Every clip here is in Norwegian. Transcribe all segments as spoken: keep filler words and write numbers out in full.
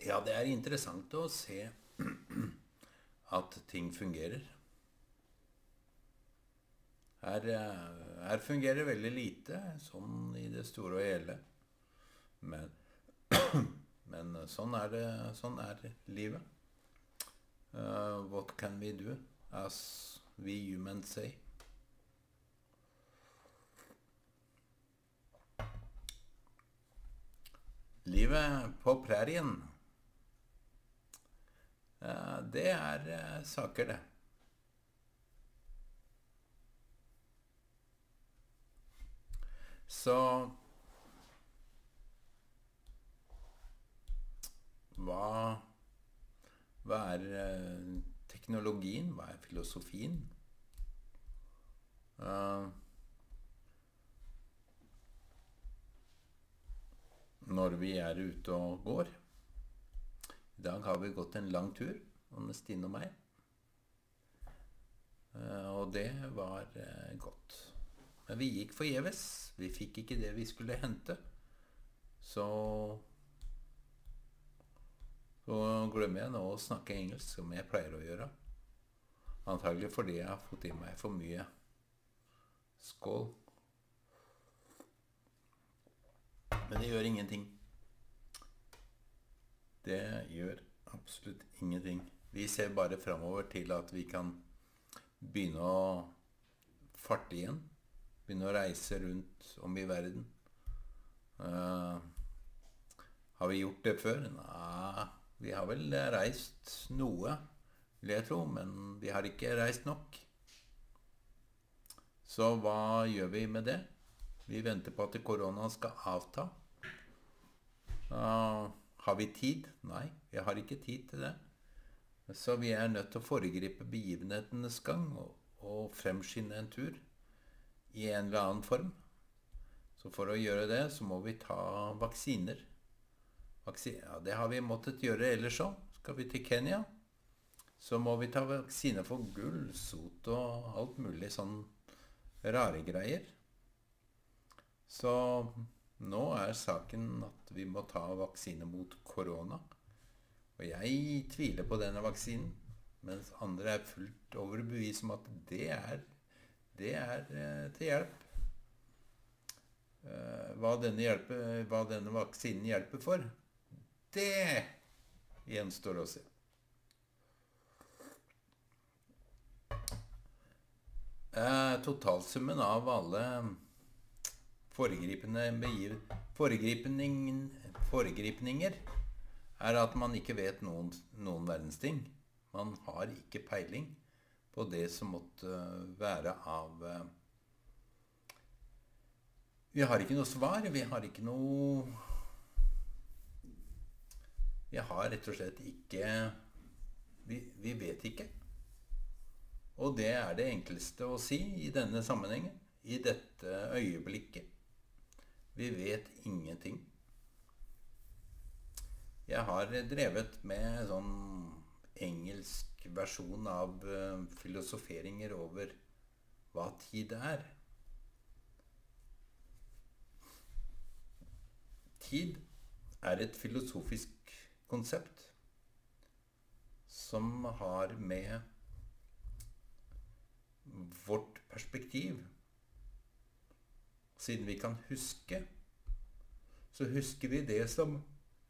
Ja, det er interessant å se at ting fungerer. Her, eh, her fungerer veldig lite, sånn i det store og hele. Men, men sånn er det, sånn er livet. Uh, what can we do, as we humans say? Livet på prærien, uh, det er uh, saker det. Så hva, hva er uh, teknologien? Hva er filosofien? Uh, når vi er ute og går. I dag har vi gått en lang tur, Anne Stine og meg. Uh, og det var uh, godt. Men vi gikk forgjeves. Vi fikk ikke det vi skulle hente. Så, så glemmer jeg nå å snakke engelsk, som jeg pleier å gjøre. Antagelig fordi jeg har fått i meg for mye skål. Men det gjør ingenting. Det gjør absolutt ingenting. Vi ser bare fremover til at vi kan begynne å farte igjen. Begynne å reise rundt om i verden. Uh, har vi gjort det før? Nei, vi har vel reist noe, vil jeg tro, men vi har ikke reist nok. Så hva gjør vi med det? Vi venter på at korona skal avta. Uh, har vi tid? Nei, vi har ikke tid til det. Så vi er nødt til å foregripe begivenhetenes gang og, og fremskynde en tur i en eller annen form. Så for å gjøre det, så må vi ta vaksiner. Vaksi- ja, det har vi måttet gjøre ellers også. Skal vi til Kenya, så må vi ta vaksiner for gull, sot og alt mulig sånn rare greier. Så nå er saken at vi må ta vaksine mot korona. Og jeg tviler på denne vaksinen, mens andre er fullt overbevist om at det er, det er eh, til hjelp. Eh, hva, denne hjelpe, hva denne vaksinen hjelper for, det gjenstår å se. Eh, totalsummen av alle foregripende begiv, foregripning, foregripninger er at man ikke vet noen, noen verdens ting. Man har ikke peiling på det som måtte være av... Vi har ikke noe svar, vi har ikke noe... Vi har rett og slett ikke... Vi, vi vet ikke. Og det er det enkleste å si i denne sammenhengen, i dette øyeblikket. Vi vet ingenting. Jeg har drevet med sånn engelsk versjon av uh, filosoferinger over hva tid er. Tid er et filosofisk konsept som har med vårt perspektiv. Siden vi kan huske, så husker vi det som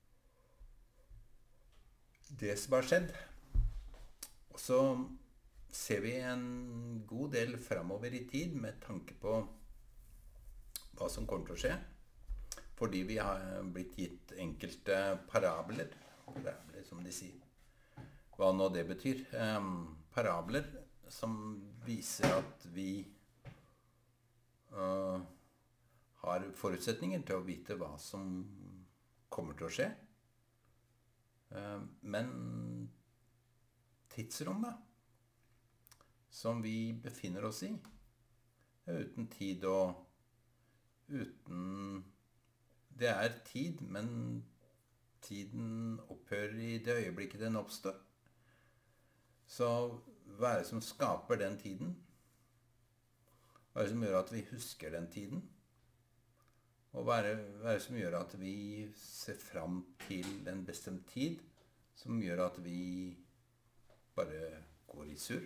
det som har skjedd. Og så ser vi en god del fremover i tid med tanke på hva som kommer til å skje. Fordi vi har blitt gitt enkelte parabler. Parabler, som de sier. Hva nå det betyr. Um, parabler som viser at vi uh, har forutsetninger til å vite hva som kommer til å skje. Men tidsrommet som vi befinner oss i, uten tid og uten... Det er tid, men tiden opphører i det øyeblikket den oppstår. Så hva er det som skaper den tiden? Hva er det som gjør at vi husker den tiden? Og hva er det som gjør at vi ser fram til en bestemt tid, som gjør at vi bare går i surr?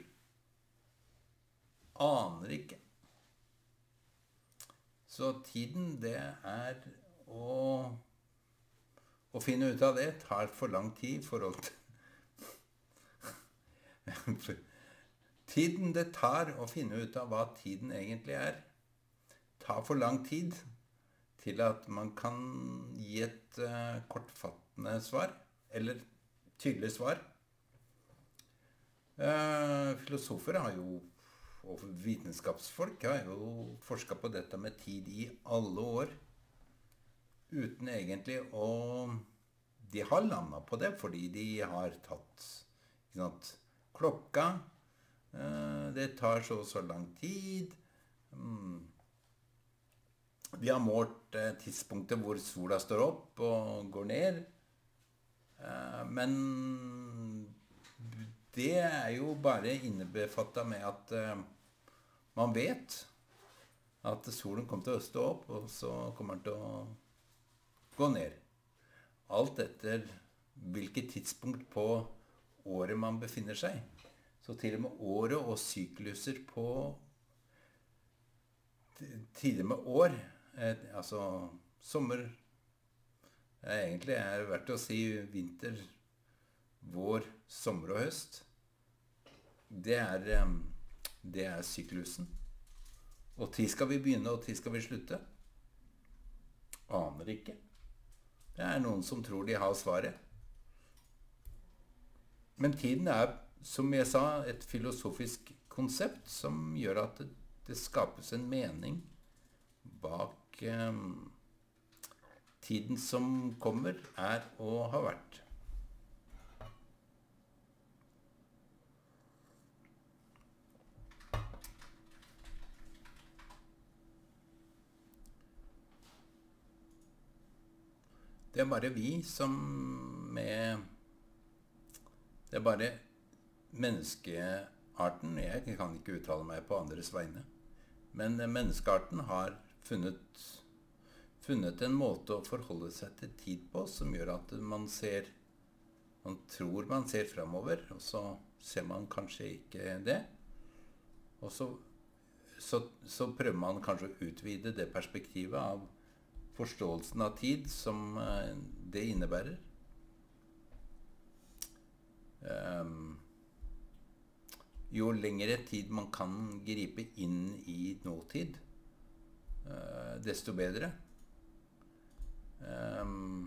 Aner ikke. Så tiden, det er å, å finne ut av det, tar for lang tid i forhold til Tiden det tar å finne ut av hva tiden egentlig er, tar for lang tid til at man kan gi et uh, kortfattende svar, eller tydelig svar. Uh, filosofer har jo, og vitenskapsfolk har jo forsket på dette med tid i alle år, uten egentlig å... De har landet på det, fordi de har tatt, ikke sant, klokka, uh, det tar så og så lang tid, mm. De har målt uh, tidspunktet hvor sola står opp og går ned, uh, men det er jo bare innebefattet med at uh, man vet at solen kommer til å stå opp, og så kommer den til å gå ned. Alt etter hvilket tidspunkt på året man befinner seg. Så til og med året og sykluser på tider med år, eh, altså sommer, eh, egentlig er det verdt å si vinter, vår, sommer og høst. Det er, eh, det er syklusen. Og tid skal vi begynne, og tid skal vi slutte. Aner ikke. Det er noen som tror de har svaret. Men tiden er, som jeg sa, et filosofisk konsept som gjør at det, det skapes en mening bak eh, tiden som kommer, er og har vært. Det er bare vi som med... Det er bare menneskearten, jeg kan ikke uttale meg på andres vegne, men menneskearten har funnet, funnet en måte å forholde seg til tid på som gjør at man ser, man tror man ser fremover, og så ser man kanskje ikke det. Og så, så, så prøver man kanskje å utvide det perspektivet av forståelsen av tid som det innebærer. Um, jo lengre tid man kan gripe inn i nåtid, uh, desto bedre. Um,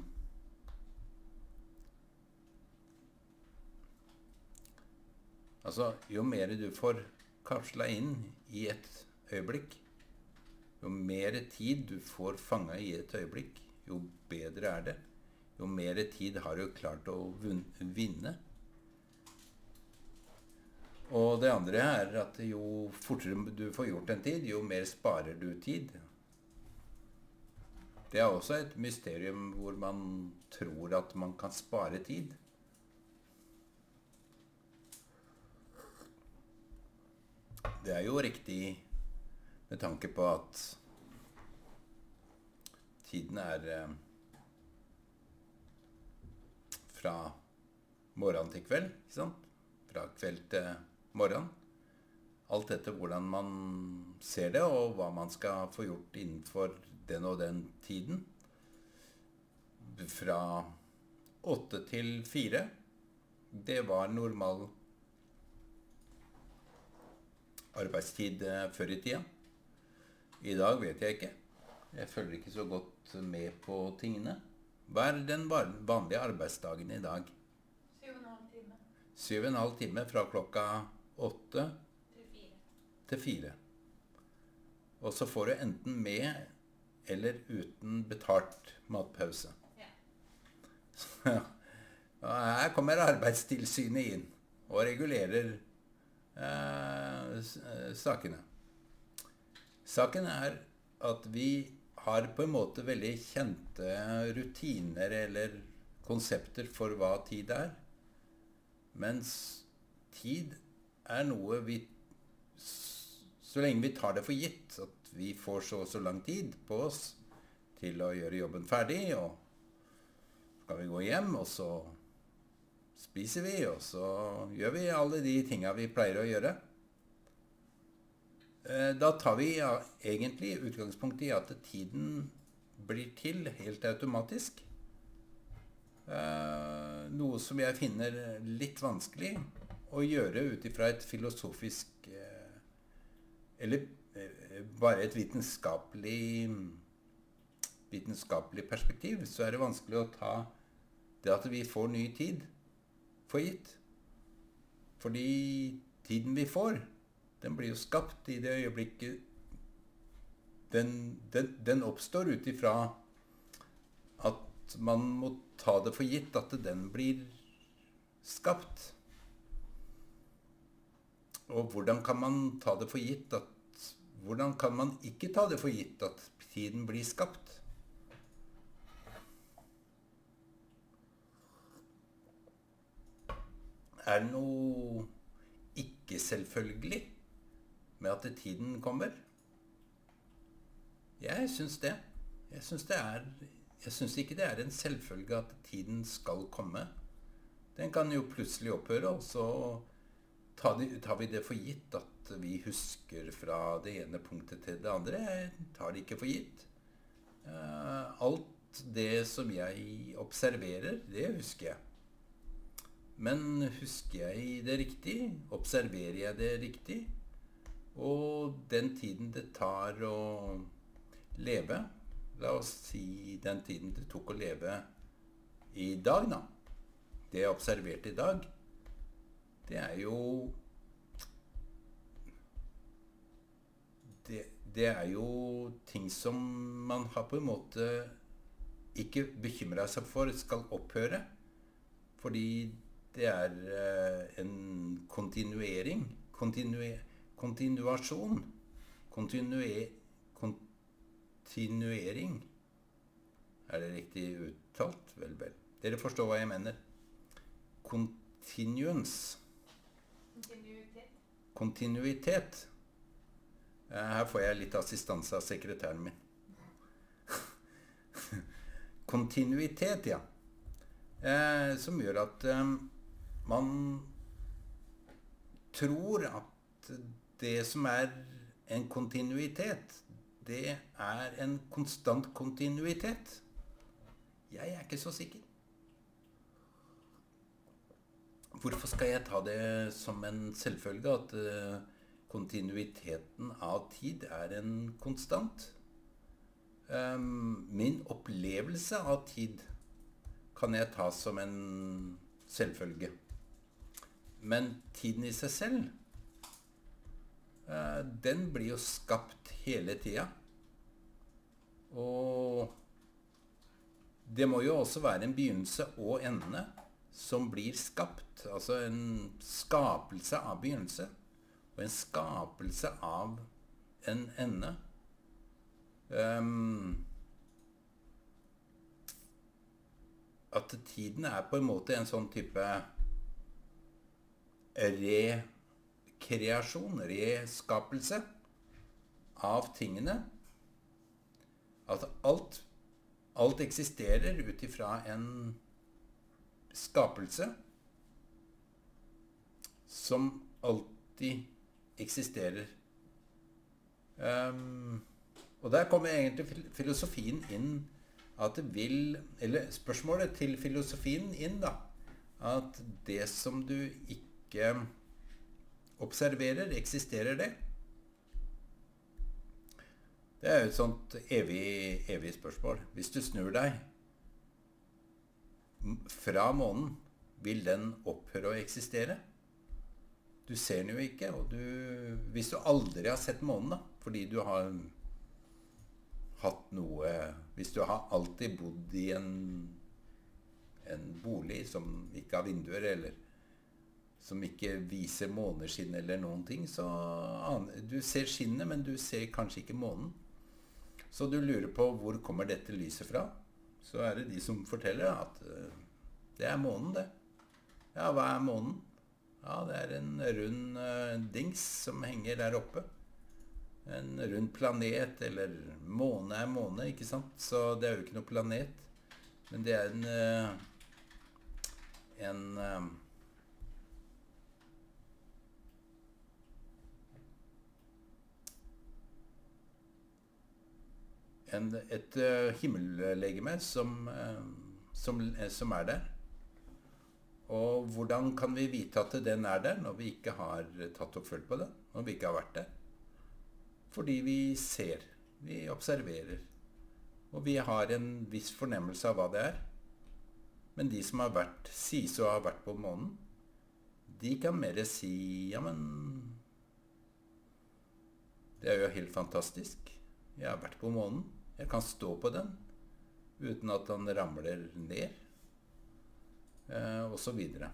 altså, jo mer du får kapslet inn i et øyeblikk, jo mer tid du får fanget i et øyeblikk, jo bedre er det. Jo mer tid har du klart å vinne. Og det andre er at jo fortere du får gjort en tid, jo mer sparer du tid. Det er også et mysterium hvor man tror at man kan spare tid. Det er jo riktig med tanke på at tiden er eh, fra morgen til kveld, ikke sant? Fra kveld til morgen. Alt etter hvordan man ser det, og hva man skal få gjort innenfor den og den tiden. Fra åtte til fire, det var normal arbeidstid før i tida. I dag vet jeg ikke. Jeg følger ikke så godt med på tingene. Hva er den vanlige arbeidsdagen i dag? Syv og en halv time. Syv og en halv time fra klokka åtte Til fire. til fire. Og så får du enten med eller uten betalt matpause. Ja. Så, og her kommer arbeidstilsynet inn og regulerer eh, sakene. Saken er at vi har på en måte veldig kjente rutiner eller konsepter for hva tid er, mens tid er noe vi, så lenge vi tar det for gitt, at vi får så og så lang tid på oss til å gjøre jobben ferdig, og skal vi gå hjem, og så spiser vi, og så gjør vi alle de tingene vi pleier å gjøre. Da tar vi ja, egentlig utgangspunkt i at tiden blir til helt automatisk. Eh, noe som jeg finner litt vanskelig å gjøre utifra et filosofisk eh, eller eh, bare et vitenskapelig vitenskapelig perspektiv, så er det vanskelig å ta det at vi får ny tid for gitt. Fordi tiden vi får, den blir jo skapt i det øyeblikket den, den, den oppstår ut ifra at man må ta det for gitt at den blir skapt. Og hvordan kan man ta det for gitt at hvordan kan man ikke ta det for gitt at tiden blir skapt? Er det noe ikke selvfølgelig med at tiden kommer? Jeg synes det. Jeg synes det er, jeg synes ikke det er en selvfølge at tiden skal komme. Den kan jo plutselig opphøre, og så tar, de, tar vi det for gitt at vi husker fra det ene punktet til det andre. Jeg tar det ikke for gitt. Uh, alt det som jeg observerer, det husker jeg. Men husker jeg det riktig? Observerer jeg det riktig? Og den tiden det tar å leve, la oss si den tiden det tok å leve i dag da, det jeg observerte i dag, det er jo det, det er jo ting som man har på en måte ikke bekymret seg for skal opphøre, fordi det er en kontinuering, kontinue, kontinuasjon, kontinue, kontinuering. Er det riktig uttalt? Vel, vel. Dere forstår hva jeg mener. Continuance. Kontinuitet. Kontinuitet. Her får jeg litt assistanse av sekretæren min. Kontinuitet, ja. Eh, som gjør at eh, man tror at det som er en kontinuitet, det er en konstant kontinuitet. Jeg er ikke så sikker. Hvorfor skal jeg ta det som en selvfølge at uh, kontinuiteten av tid er en konstant? Um, min opplevelse av tid kan jeg ta som en selvfølge. Men tiden i seg selv, uh, den blir jo skapt hele tiden. Og det må jo også være en begynnelse og ende som blir skapt. Altså en skapelse av begynnelse og en skapelse av en ende. Um, at tiden er på en måte en sånn type rekreasjon, reskapelse av tingene. At alt, alt eksisterer ut ifra en skapelse som alltid eksisterer. Um, og der kommer egentlig filosofien inn at det vil, eller spørsmålet til filosofien inn da, at det som du ikke observerer, eksisterer det? Det er jo et sånt evig, evig spørsmål. Hvis du snur deg fra månen, vil den opphøre å eksistere? Du ser den jo ikke, og du, hvis du aldri har sett månen da, fordi du har hatt noe, hvis du har alltid bodd i en, en bolig som ikke har vinduer, eller som ikke viser måneskinn eller noen ting, så du ser skinnet, men du ser kanskje ikke månen. Så du lurer på hvor kommer dette lyset fra? Så er det de som forteller at det er månen det. Ja, hva er månen? Ja, det er en rund uh, dings som henger der oppe. en rund planet, eller måne er måne, ikke sant? Så det er jo ikke noe planet, men det er en uh, en uh, En, et uh, himmellegeme som, uh, som, uh, som er der. Og hvordan kan vi vite at den er der når vi ikke har tatt og følt på det, når vi ikke har vært der? Fordi vi ser, vi observerer, og vi har en viss fornemmelse av hva det er. Men de som har vært, sies å ha vært på månen, de kan mer si, ja, men det er jo helt fantastisk. Jeg har vært på månen. Jeg kan stå på den uten at den ramler ned, eh, og så videre.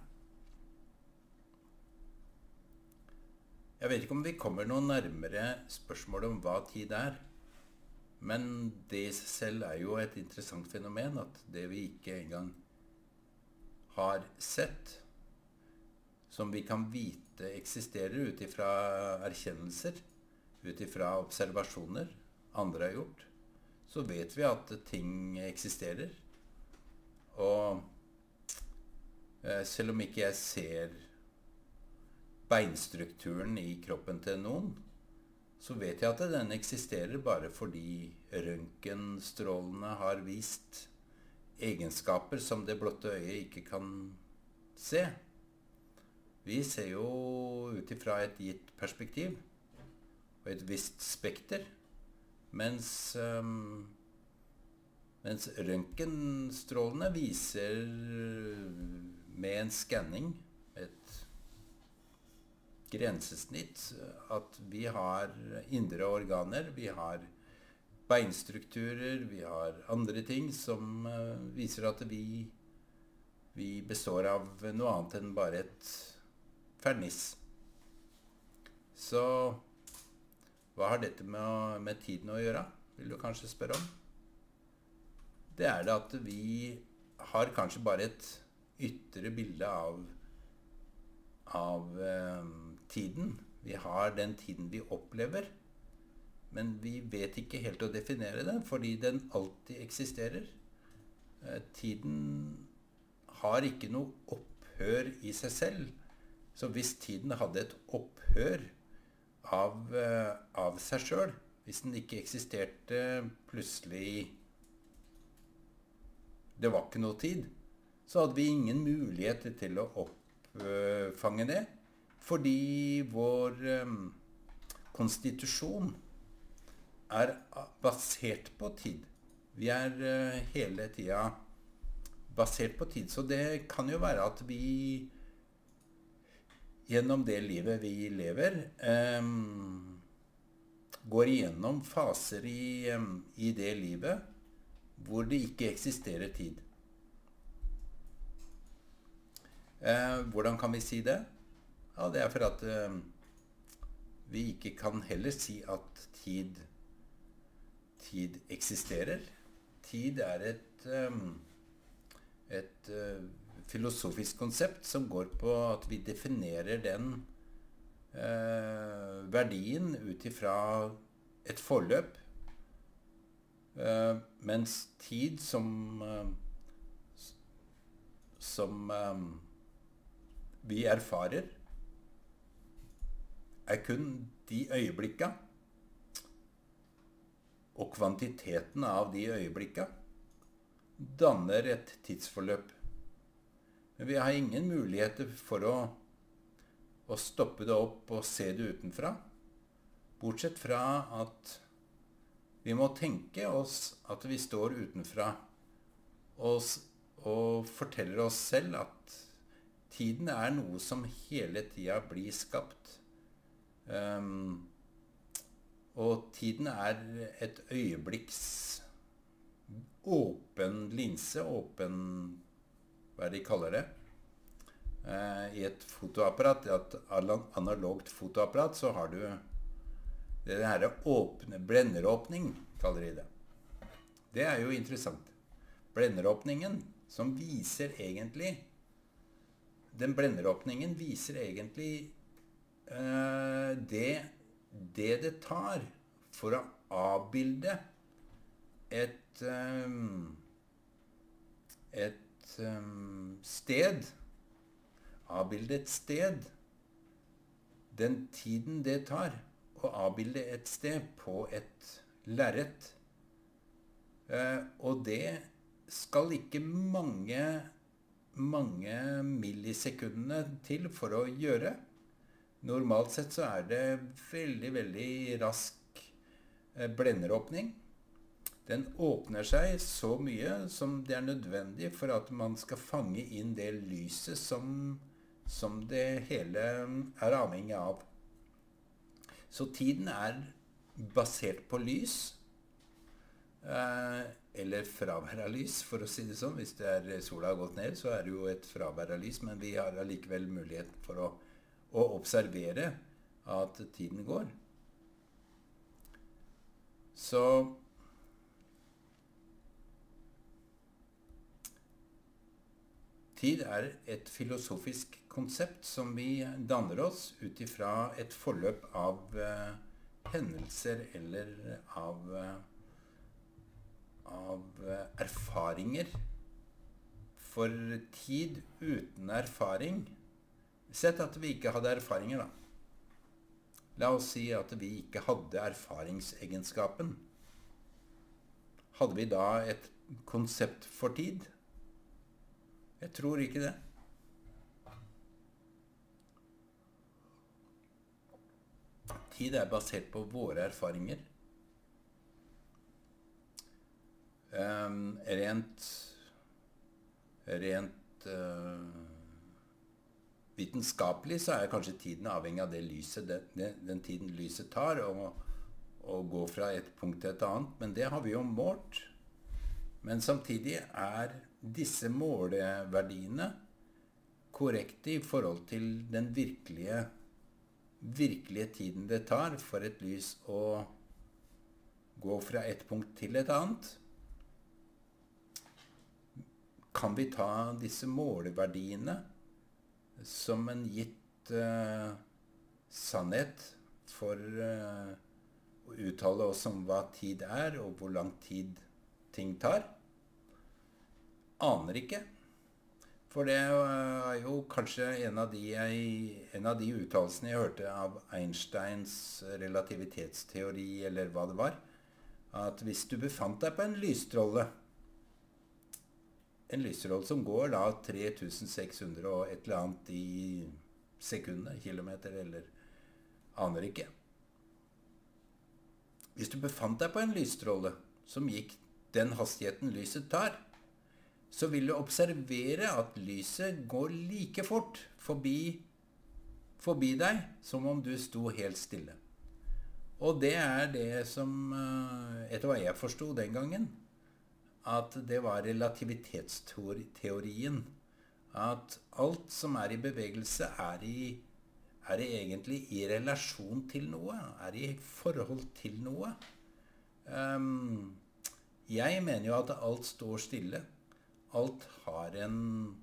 Jeg vet ikke om vi kommer noe nærmere spørsmålet om hva tid er, men det i seg selv er jo et interessant fenomen, at det vi ikke engang har sett, som vi kan vite eksisterer ut ifra erkjennelser, ut ifra observasjoner andre har gjort, så vet vi at ting eksisterer. Og eh, selv om ikke jeg ser beinstrukturen i kroppen til noen, så vet jeg at den eksisterer bare fordi røntgenstrålene har vist egenskaper som det blotte øyet ikke kan se. Vi ser jo ut ifra et gitt perspektiv og et visst spekter, mens, um, mens røntgenstrålene viser med en skanning, et grensesnitt, at vi har indre organer, vi har beinstrukturer, vi har andre ting som uh, viser at vi, vi består av noe annet enn bare et ferniss. Så hva har dette med, med tiden å gjøre, vil du kanskje spørre om? Det er det at vi har kanskje bare et ytre bilde av, av eh, tiden. Vi har den tiden vi opplever, men vi vet ikke helt å definere den, fordi den alltid eksisterer. Eh, tiden har ikke noe opphør i seg selv. Så hvis tiden hadde et opphør av, uh, av seg selv, hvis den ikke eksisterte plutselig, det var ikke noe tid, så hadde vi ingen mulighet til å oppfange det, fordi vår um, konstitusjon er basert på tid. Vi er uh, hele tiden basert på tid, så det kan jo være at vi gjennom det livet vi lever, um, går igjennom faser i, um, i det livet hvor det ikke eksisterer tid. Uh, hvordan kan vi si det? Ja, det er for at uh, vi ikke kan heller si at tid, tid eksisterer. Tid er et, um, et uh, filosofisk konsept som går på at vi definerer den eh, verdien ut ifra et forløp, eh, mens tid som eh, som eh, vi erfarer er kun de øyeblikka, og kvantiteten av de øyeblikka danner et tidsforløp. Men vi har ingen muligheter for å, å stoppe det opp og se det utenfra, bortsett fra at vi må tenke oss at vi står utenfra og, og forteller oss selv at tiden er noe som hele tiden blir skapt. Um, og tiden er et øyeblikks åpen linse, åpen, hva de kaller det, uh, i et fotoapparat, et analogt fotoapparat, så har du det her åpne, blenderåpning, kaller de det. Det er jo interessant. Blenderåpningen, som viser egentlig, den blenderåpningen viser egentlig uh, det, det det tar for å avbilde et, um, et um, sted, avbilde et sted, den tiden det tar å avbilde et sted på et lerret. Eh, og det skal ikke mange, mange millisekundene til for å gjøre. Normalt sett så er det veldig, veldig rask eh, blenderåpning. Den åpner seg så mye som det er nødvendig for at man skal fange inn det lyset som, som det hele er avhengig av. Så tiden er basert på lys, eh, eller fravær av lys, for å si det sånn. Hvis det er sola har gått ned, så er det jo et fravær av lys, men vi har allikevel mulighet for å, å observere at tiden går. Så tid er et filosofisk konsept som vi danner oss ut ifra et forløp av eh, hendelser eller av, eh, av eh, erfaringer. For tid uten erfaring, sett at vi ikke hadde erfaringer da. La oss si at vi ikke hadde erfaringsegenskapen. Hadde vi da et konsept for tid? Jeg tror ikke det. Tid er basert på våre erfaringer. Um, rent rent uh, vitenskapelig så er kanskje tiden avhengig av det lyset, den, den, den tiden lyset tar å, å gå fra et punkt til et annet, men det har vi jo målt. Men samtidig er disse måleverdiene korrekte i forhold til den virkelige, virkelige tiden det tar for et lys å gå fra et punkt til et annet. Kan vi ta disse måleverdiene som en gitt uh, sannhet for uh, å uttale oss om hva tid er og hvor lang tid ting tar? Aner ikke. For det er jo kanskje en av de, en av de uttalelsene jeg hørte av Einsteins relativitetsteori, eller hva det var, at hvis du befant deg på en lysstråle, en lysstråle som går da tre tusen seks hundre og et eller annet i sekunder, kilometer, eller aner ikke. Hvis du befant deg på en lysstråle som gikk den hastigheten lyset tar, så vil du observere at lyset går like fort forbi, forbi deg som om du sto helt stille. Og det er det som, etter hva jeg forstod den gangen, at det var relativitetsteorien. At alt som er i bevegelse er, i, er i egentlig i relasjon til noe, er i forhold til noe. Um, jeg mener jo at alt står stille. Alt har en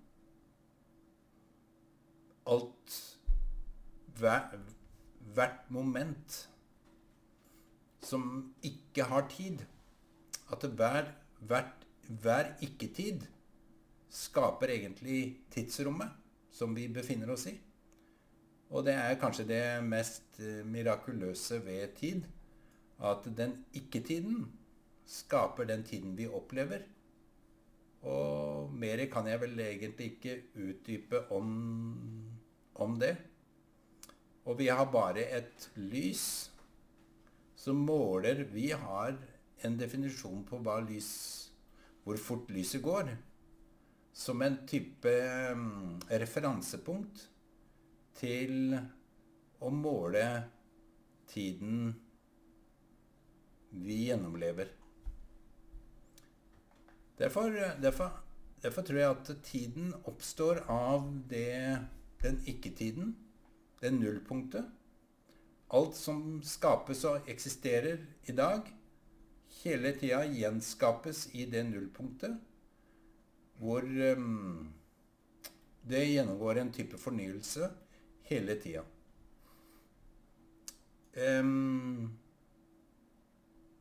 alt hver, hvert moment som ikke har tid, at hver, hvert, hver ikke-tid skaper egentlig tidsrommet som vi befinner oss i. Og det er kanskje det mest mirakuløse ved tid, at den ikke-tiden skaper den tiden vi opplever. Og mer kan jeg vel egentlig ikke utdype om, om det. Og vi har bare et lys som måler. Vi har en definisjon på hva lys, hvor fort lyset går, som en type um, referansepunkt til å måle tiden vi gjennomlever. Derfor, derfor, derfor tror jeg at tiden oppstår av det, den ikke-tiden, det nullpunktet. Alt som skapes og eksisterer i dag, hele tiden gjenskapes i det nullpunktet, hvor um, det gjennomgår en type fornyelse hele tiden. Um,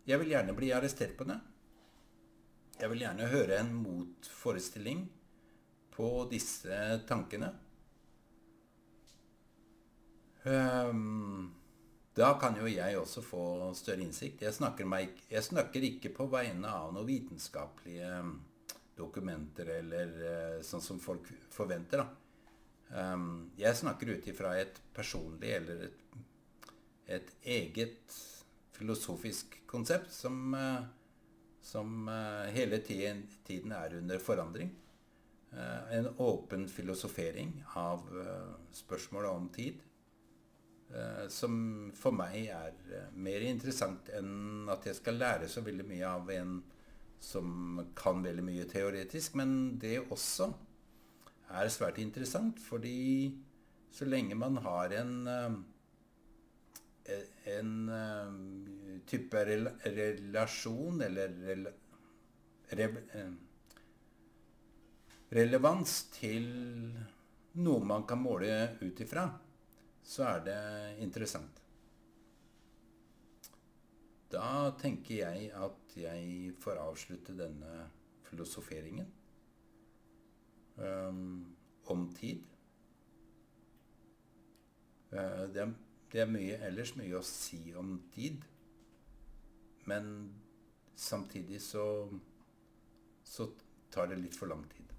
Jeg vil gjerne bli arrestert på det. Jeg vil gjerne høre en motforestilling på disse tankene. Um, da kan jo jeg også få større innsikt. Jeg snakker, meg, jeg snakker ikke på vegne av noen vitenskapelige dokumenter, eller uh, sånn som folk forventer. Da. Um, jeg snakker ut ifra et personlig, eller et, et eget filosofisk konsept, som, uh, som uh, hele tiden, tiden er under forandring. Uh, en åpen filosofering av uh, spørsmålet om tid. Uh, som for meg er uh, mer interessant enn at jeg skal lære så veldig mye av en som kan veldig mye teoretisk, men det også er svært interessant, fordi så lenge man har en, uh, en uh, type rel relasjon, eller rel re uh, relevans til noe man kan måle ut ifra, så er det interessant. Da tenker jeg at jeg får avslutte denne filosoferingen um, om tid. Uh, det, er, det er mye, ellers mye å si om tid, men samtidig så, så tar det litt for lang tid.